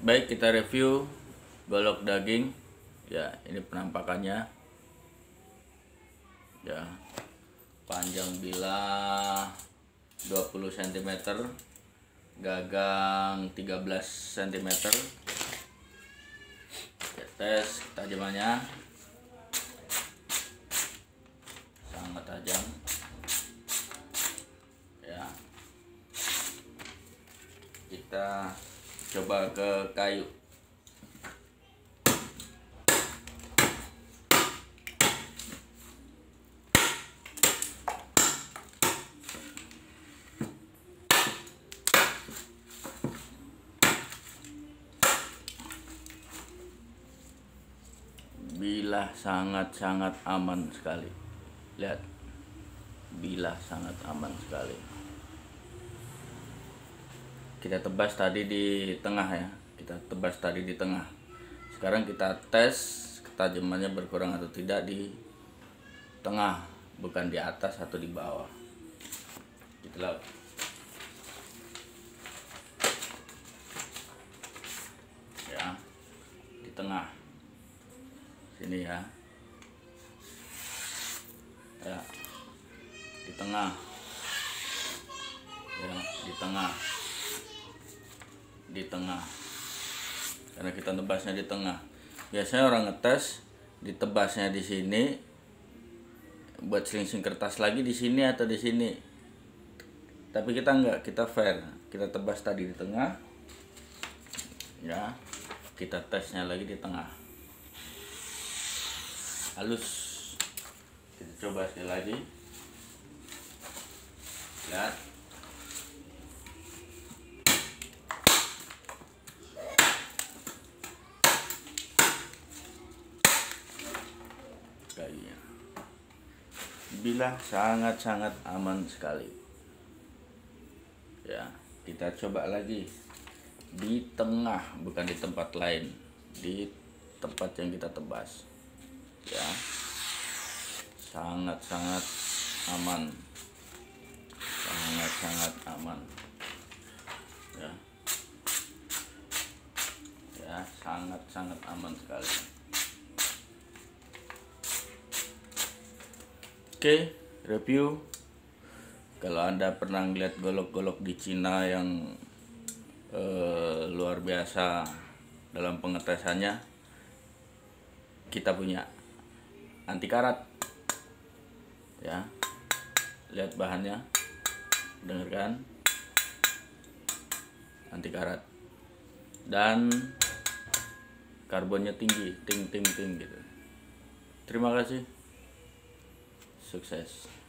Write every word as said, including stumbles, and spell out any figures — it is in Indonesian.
Baik, kita review golok daging. Ya, ini penampakannya. Ya, panjang bilah dua puluh sentimeter, gagang tiga belas sentimeter. Kita tes ketajamannya. Sangat tajam. Ya. Kita coba ke kayu. Bilah sangat-sangat aman sekali. Lihat, bilah sangat aman sekali. Kita tebas tadi di tengah ya, kita tebas tadi di tengah. Sekarang kita tes ketajamannya berkurang atau tidak di tengah, bukan di atas atau di bawah. Itulah. Ya, di tengah sini ya. Ya, di tengah. Ya, di tengah. Di tengah. Karena kita tebasnya di tengah. Biasanya orang ngetes ditebasnya di sini, buat sling-sling kertas lagi di sini atau di sini. Tapi kita enggak, kita fair. Kita tebas tadi di tengah. Ya, kita tesnya lagi di tengah. Halus. Kita coba sekali lagi. Lihat. Kayaknya. Bilah sangat-sangat aman sekali. Ya, kita coba lagi di tengah, bukan di tempat lain, di tempat yang kita tebas. Ya, sangat-sangat aman, sangat-sangat aman. Ya, ya, sangat-sangat aman sekali. Oke, review. Kalau Anda pernah lihat golok-golok di Cina yang eh, luar biasa dalam pengetesannya, kita punya anti karat. Ya, lihat bahannya, dengarkan, anti karat, dan karbonnya tinggi, ting ting ting gitu. Terima kasih, sukses.